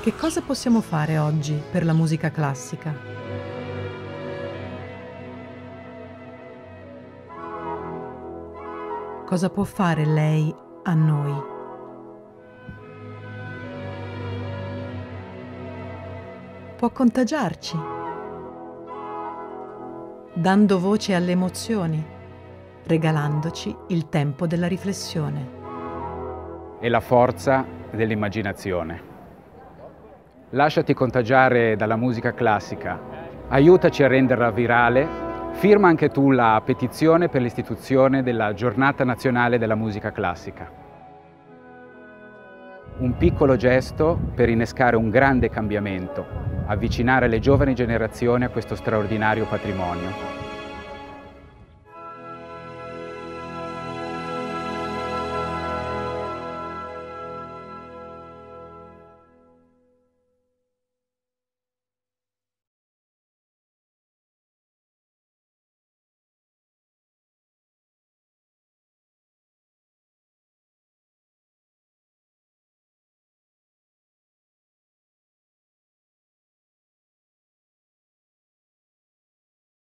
Che cosa possiamo fare oggi per la musica classica? Cosa può fare lei a noi? Può contagiarci, dando voce alle emozioni, regalandoci il tempo della riflessione. E la forza dell'immaginazione. Lasciati contagiare dalla musica classica, aiutaci a renderla virale, firma anche tu la petizione per l'istituzione della Giornata Nazionale della Musica Classica. Un piccolo gesto per innescare un grande cambiamento, avvicinare le giovani generazioni a questo straordinario patrimonio.